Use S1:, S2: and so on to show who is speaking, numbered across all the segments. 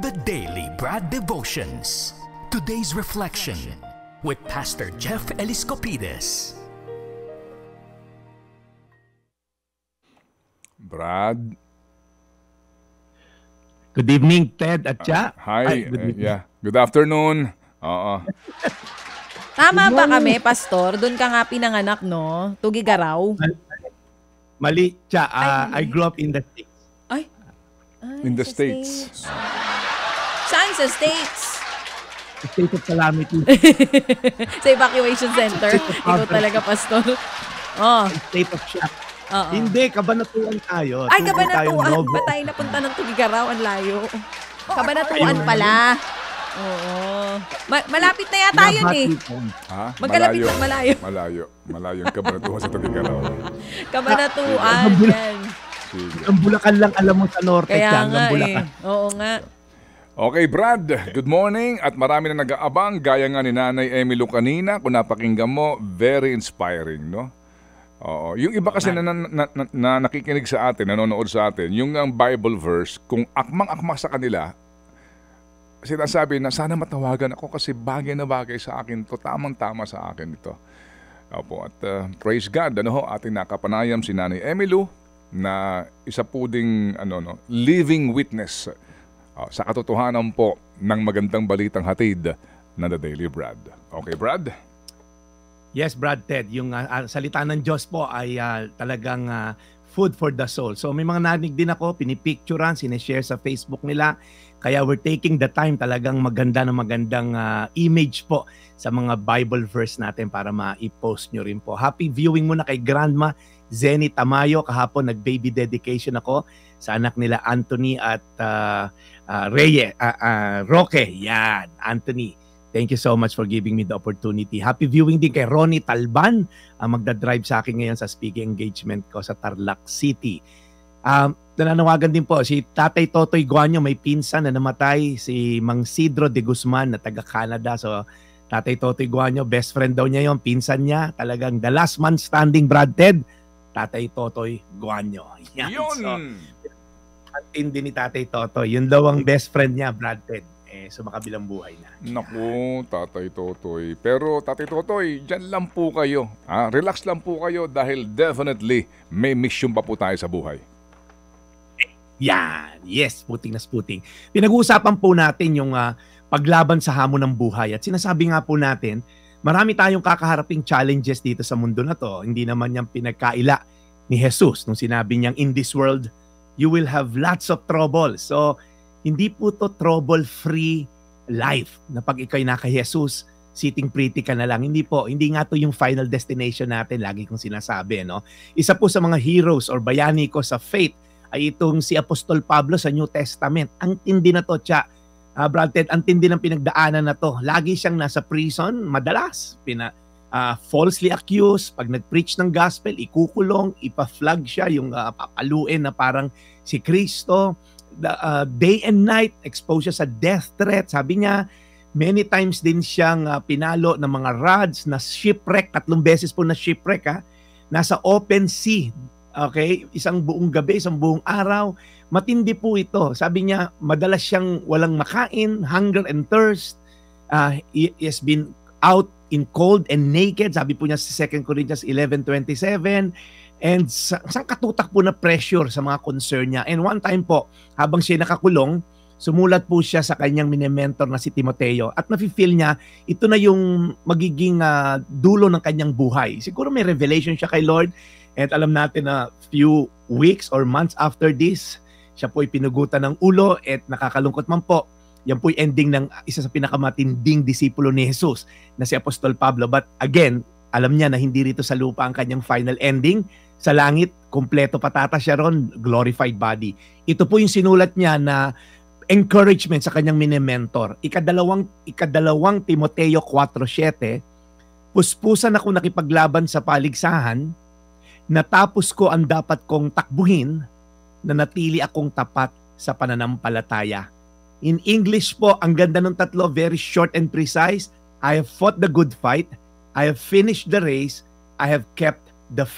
S1: The Daily Brad Devotions. Today's reflection with Pastor Jeff Eliscopides.
S2: Brad.
S3: Good evening, Ted at Cha.
S2: Hi. Good afternoon. Oo.
S4: Tama ba kami, Pastor? Doon ka nga pinanganak, no? Tugigaraw.
S3: Mali, Cha. I grew up in the States.
S4: Ay,
S2: In the
S4: sa
S2: States.
S4: Saan sa States?
S3: State of Calamity.
S4: Sa evacuation center? Ikaw talaga, Pastor. Oh.
S3: State of shock.
S4: Oo.
S3: Hindi, Kabanatuan tayo.
S4: Ay,
S3: Tuloy tayong
S4: Kabanatuan.
S3: Novo.
S4: Ba't tayo napunta ng Tugigaraw? Ang layo. Kabanatuan pala. Oo. Malapit na yata yun eh.
S2: Ha?
S4: Magkalapit na malayo.
S2: Malayo yung Kabanatuan sa Tugigaraw.
S4: Kabanatuan. Yan.
S2: Sige.
S3: Ang Bulacan lang alam mo sa norte,
S4: Kaya
S3: Cha.
S4: nga
S3: Ang Bulacan.
S4: Oo nga.
S2: Okay, Brad. Good morning. At marami na nag-aabang. Gaya nga ni Nanay Emily kanina. Kung napakinggan mo, very inspiring, no? Oo. Yung iba kasi na nakikinig sa atin, nanonood sa atin, yung Bible verse, kung akmang-akma sa kanila, sinasabi na sana matawagan ako kasi bagay na bagay sa akin to, tamang-tama sa akin ito. Opo, at praise God, ating nakapanayam si Nanay Emily na isa po ding living witness sa katotohanan po ng magandang balitang hatid na The Daily Brad. Okay, Brad?
S3: Yes, Brad, Ted. Yung salita ng Diyos po ay talagang food for the soul. So may mga narinig din ako, pinipicturean, sinishare sa Facebook nila. Kaya we're taking the time talagang magandang image po sa mga Bible verse natin para ma-post nyo rin po. Happy viewing muna kay Grandma Zenny Tamayo. Kahapon nag-baby dedication ako sa anak nila Anthony at Roque. Yan, Anthony. Thank you so much for giving me the opportunity. Happy viewing din kay Ronnie Talban, magdadrive sa akin ngayon sa speaking engagement ko sa Tarlac City. Nananawagan din po si Tatay Totoy Guanyo, may pinsan na namatay, si Mang Sidro de Guzman na taga Canada. So Tatay Totoy Guanyo, best friend daw niya yon, pinsan niya, talagang the last man standing, Brad Ted, Tatay Totoy Guanyo. Yan.
S2: Yun!
S3: So, antindi ni Tatay Totoy, yun daw ang best friend niya, Brad Ted. So makabilang buhay na.
S2: Naku, Tatay Totoy. Pero Tatay Totoy, dyan lang po kayo. Relax lang po kayo dahil definitely may mission pa po tayo sa buhay.
S3: Yan. Yes, puting na puting. Pinag-uusapan po natin yung paglaban sa hamon ng buhay. At sinasabi nga po natin, marami tayong kakaharaping challenges dito sa mundo na to. Hindi naman yung pinagkaila ni Jesus nung sinabi niyang, in this world, you will have lots of trouble. So, hindi po to trouble-free life na pag ikaw'y naka-Jesus, sitting pretty ka na lang. Hindi po. Hindi nga to yung final destination natin. Lagi kong sinasabi, no? Isa po sa mga heroes or bayani ko sa faith ay itong si Apostol Pablo sa New Testament. Ang tindi na to, Cha. Brad Ted, ang tindi ng pinagdaanan na to. Lagi siyang nasa prison, madalas. Falsely accused. Pag nag-preach ng gospel, ikukulong, ipa-flag siya, yung papaluin na parang si Kristo. Day and night, exposed siya sa death threat. Sabi niya, many times din siyang pinalo ng mga rods, na shipwreck, 3 beses po na shipwreck. Nasa open sea. Okay, isang buong gabi, isang buong araw. Matindi po ito. Sabi niya, madalas siyang walang makain, hunger and thirst. He has been out in cold and naked. Sabi po niya sa 2 Corinthians 11:27. And isang katutak po na pressure sa mga concern niya. And one time po, habang siya nakakulong, sumulat po siya sa kanyang mini-mentor na si Timoteo. At nafe-feel niya, ito na yung magiging dulo ng kanyang buhay. Siguro may revelation siya kay Lord. At alam natin na few weeks or months after this, siya po'y pinugutan ng ulo at nakakalungkot man po. Yan po'y ending ng isa sa pinakamatinding disipulo ni Jesus na si Apostol Pablo. But again, alam niya na hindi rito sa lupa ang kanyang final ending. Sa langit, kompleto patata siya ron, glorified body. Ito po yung sinulat niya na encouragement sa kanyang mini-mentor. Ikadalawang Timoteo 4:7, puspusan ako nakipaglaban sa paligsahan, natapos ko ang dapat kong takbuhin, na natili akong tapat sa pananampalataya. In English po, ang ganda ng tatlo, very short and precise. I have fought the good fight, I have finished the race, I have kept the faith.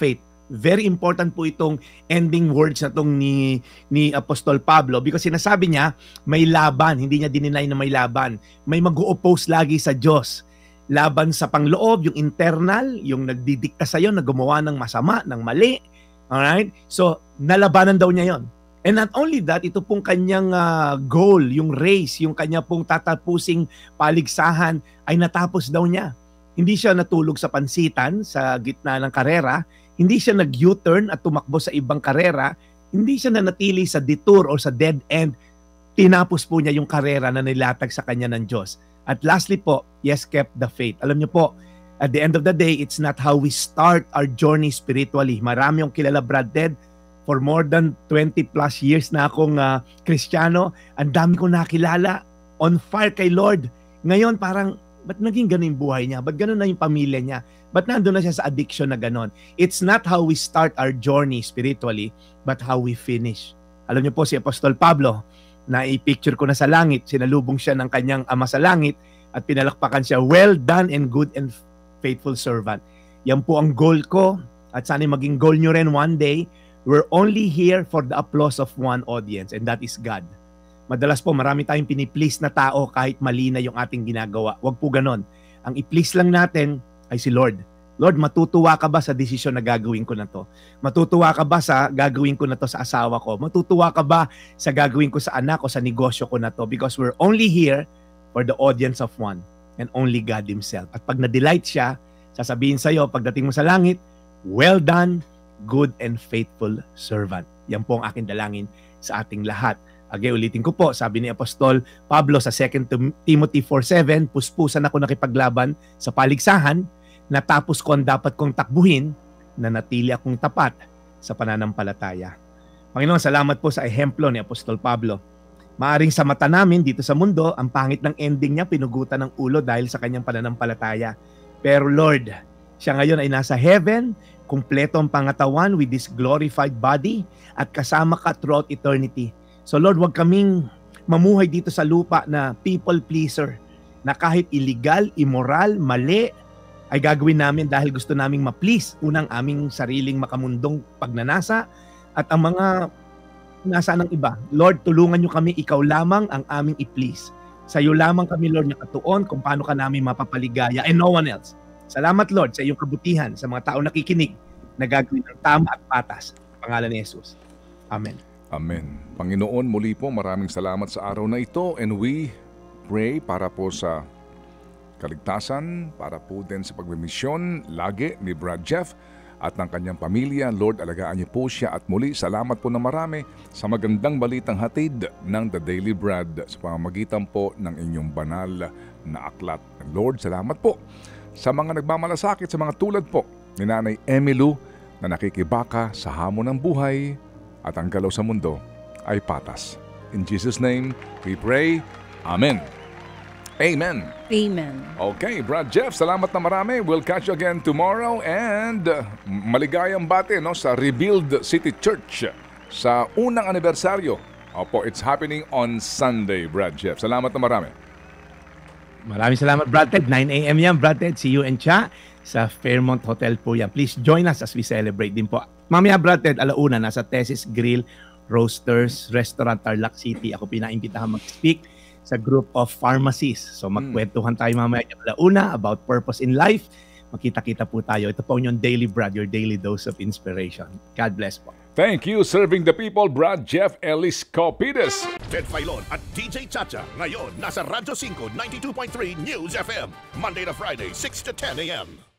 S3: Very important po itong ending words na itong ni Apostol Pablo because sinasabi niya, may laban. Hindi niya dininay na may laban. May mag-o-oppose lagi sa Diyos. Laban sa pangloob, yung internal, yung nagdidikta sa'yo na gumawa ng masama, ng mali. Alright? So, nalabanan daw niya yon. And not only that, ito pong kanyang goal, yung race, yung kanya pong tatapusing paligsahan ay natapos daw niya. Hindi siya natulog sa pansitan sa gitna ng karera, hindi siya nag-U-turn at tumakbo sa ibang karera, hindi siya nanatili sa detour o sa dead end. Tinapos po niya yung karera na nilatag sa kanya ng Diyos. At lastly po, yes, kept the faith. Alam niyo po, at the end of the day, it's not how we start our journey spiritually. Marami yung kilala, Brad Ted. For more than 20 plus years na akong Kristiyano, ang dami kong nakilala, on fire kay Lord. Ngayon parang, ba't naging ganun yung buhay niya? Ba't ganun na yung pamilya niya? Ba't nandun na siya sa addiction na ganun? It's not how we start our journey spiritually, but how we finish. Alam niyo po si Apostol Pablo, na i-picture ko na sa langit, sinalubong siya ng kanyang ama sa langit at pinalakpakan siya, well done and good and faithful servant. Yan po ang goal ko at sana maging goal nyo rin one day. We're only here for the applause of one audience and that is God. Madalas po marami tayong piniplease na tao kahit mali na yung ating ginagawa. Huwag po ganon. Ang i-please lang natin ay si Lord. Lord, matutuwa ka ba sa desisyon na gagawin ko na to? Matutuwa ka ba sa gagawin ko na to sa asawa ko? Matutuwa ka ba sa gagawin ko sa anak ko, sa negosyo ko na to? Because we're only here for the audience of one and only God Himself. At pag na-delight siya, sasabihin sa'yo, pagdating mo sa langit, well done, good and faithful servant. Yan po ang aking dalangin sa ating lahat. Again, ulitin ko po, sabi ni Apostol Pablo sa 2 Timothy 4:7, puspusan ako nakipaglaban sa paligsahan, natapos ko ang dapat kong takbuhin, na natili akong tapat sa pananampalataya. Panginoon, salamat po sa ehemplo ni Apostol Pablo. Maaring sa mata namin dito sa mundo, ang pangit ng ending niya, pinugutan ng ulo dahil sa kanyang pananampalataya. Pero Lord, siya ngayon ay nasa heaven, kumpleto ang pangatawan with this glorified body at kasama ka throughout eternity. So Lord, wag kaming mamuhay dito sa lupa na people pleaser, na kahit illegal, immoral, mali, ay gagawin namin dahil gusto naming ma-please unang aming sariling makamundong pagnanasa at ang mga nasa ng iba. Lord, tulungan nyo kami, ikaw lamang ang aming i-please. Sa iyo lamang kami, Lord, nakatuon kung paano ka namin mapapaligaya and no one else. Salamat, Lord, sa iyong kabutihan sa mga tao nakikinig na gagawin ng tama at patas. Pangalan ni Jesus. Amen.
S2: Amen. Panginoon, muli po maraming salamat sa araw na ito and we pray para po sa kaligtasan, para po din sa pagmimisyon lagi ni Brad Jeff at ng kanyang pamilya. Lord, alagaan niyo po siya at muli salamat po na marami sa magandang balitang hatid ng The Daily Brad sa pamamagitan po ng inyong banal na aklat. Lord, salamat po sa mga nagmamalasakit, sa mga tulad po ni Nanay Emilu na nakikibaka sa hamon ng buhay at ang galaw sa mundo ay patas. In Jesus' name, we pray. Amen. Amen.
S4: Amen.
S2: Okay, Brad Jeff, salamat na marami. We'll catch you again tomorrow and maligayang bati no, sa Rebuild City Church sa unang anibersaryo. Opo, it's happening on Sunday, Brad Jeff. Salamat na marami.
S3: Maraming salamat, Brad Ted. 9 a.m. yan, Brad Ted. See you and Cha sa Fairmont Hotel po yan. Please join us as we celebrate din po. Mamaya, Brad Ted, alauna, nasa Thesis Grill Roasters Restaurant, Tarlac City. Ako pinaimbitahan mag-speak sa group of pharmacies. So magkwentuhan tayo mamaya alauna about purpose in life. Makita-kita po tayo. Ito po yung Daily Brad, your daily dose of inspiration. God bless po.
S2: Thank you, serving the people, Brad Jeff Eliscopides.
S5: Ted Filon at DJ Chacha. Ngayon, nasa Radyo 5, 92.3 News FM. Monday to Friday, 6 to 10 a.m.